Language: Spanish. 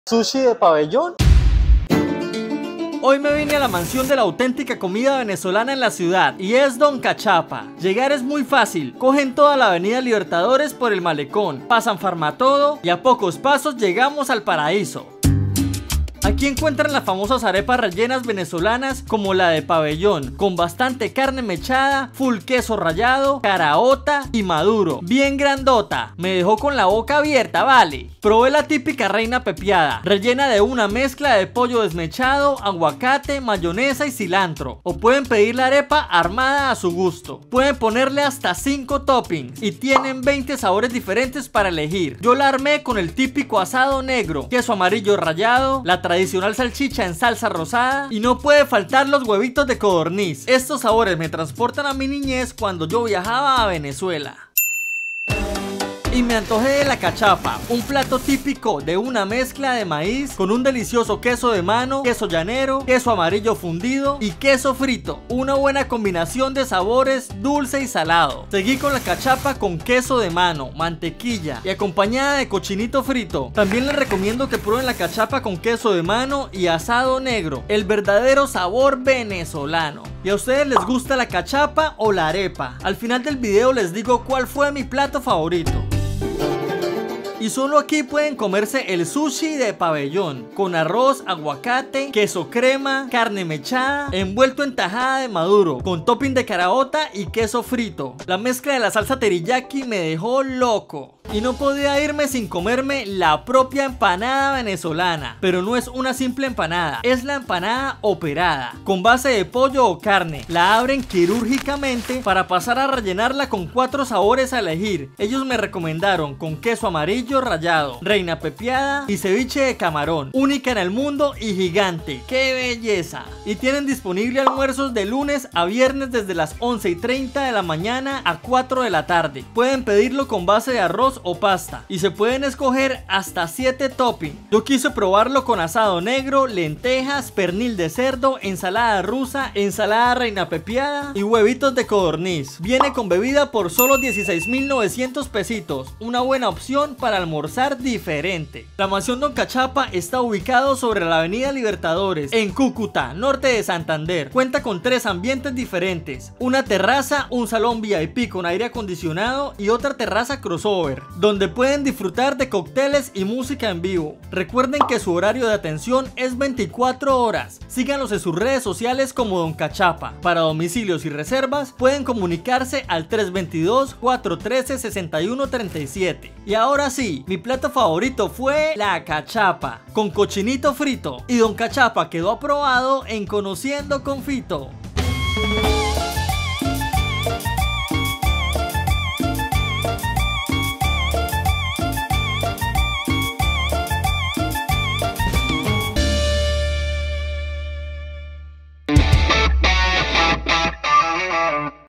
¿Sushi de pabellón? Hoy me vine a la mansión de la auténtica comida venezolana en la ciudad y es Don Cachapa. Llegar es muy fácil, cogen toda la avenida Libertadores por el malecón, pasan Farmatodo y a pocos pasos llegamos al paraíso. Aquí encuentran las famosas arepas rellenas venezolanas como la de pabellón, con bastante carne mechada, full queso rallado, caraota y maduro, bien grandota. Me dejó con la boca abierta, vale. Probé la típica reina pepiada, rellena de una mezcla de pollo desmechado, aguacate, mayonesa y cilantro. O pueden pedir la arepa armada a su gusto. Pueden ponerle hasta 5 toppings y tienen 20 sabores diferentes para elegir. Yo la armé con el típico asado negro, queso amarillo rallado, la tradicional salchicha en salsa rosada y no puede faltar los huevitos de codorniz. Estos sabores me transportan a mi niñez cuando yo viajaba a Venezuela. Y me antojé de la cachapa, un plato típico de una mezcla de maíz con un delicioso queso de mano, queso llanero, queso amarillo fundido y queso frito. Una buena combinación de sabores dulce y salado. Seguí con la cachapa con queso de mano, mantequilla y acompañada de cochinito frito. También les recomiendo que prueben la cachapa con queso de mano y asado negro, el verdadero sabor venezolano. ¿Y a ustedes les gusta la cachapa o la arepa? Al final del video les digo cuál fue mi plato favorito. Y solo aquí pueden comerse el sushi de pabellón, con arroz, aguacate, queso crema, carne mechada, envuelto en tajada de maduro, con topping de caraota y queso frito. La mezcla de la salsa teriyaki me dejó loco. Y no podía irme sin comerme la propia empanada venezolana. Pero no es una simple empanada, es la empanada operada, con base de pollo o carne. La abren quirúrgicamente para pasar a rellenarla con 4 sabores a elegir. Ellos me recomendaron con queso amarillo rallado, reina pepiada y ceviche de camarón. Única en el mundo y gigante. ¡Qué belleza! Y tienen disponible almuerzos de lunes a viernes desde las 11:30 de la mañana a 4 de la tarde. Pueden pedirlo con base de arroz o pasta y se pueden escoger hasta 7 toppings. Yo quise probarlo con asado negro, lentejas, pernil de cerdo, ensalada rusa, ensalada reina pepiada y huevitos de codorniz. Viene con bebida por solo 16.900 pesitos. Una buena opción para almorzar diferente. La mansión Don Cachapa está ubicado sobre la avenida Libertadores en Cúcuta, norte de Santander. Cuenta con 3 ambientes diferentes: una terraza, un salón VIP con aire acondicionado y otra terraza crossover, donde pueden disfrutar de cócteles y música en vivo. Recuerden que su horario de atención es 24 horas. Síganlos en sus redes sociales como Don Cachapa. Para domicilios y reservas pueden comunicarse al 322-413-6137. Y ahora sí, mi plato favorito fue la cachapa con cochinito frito. Y Don Cachapa quedó aprobado en Conociendo con Fito.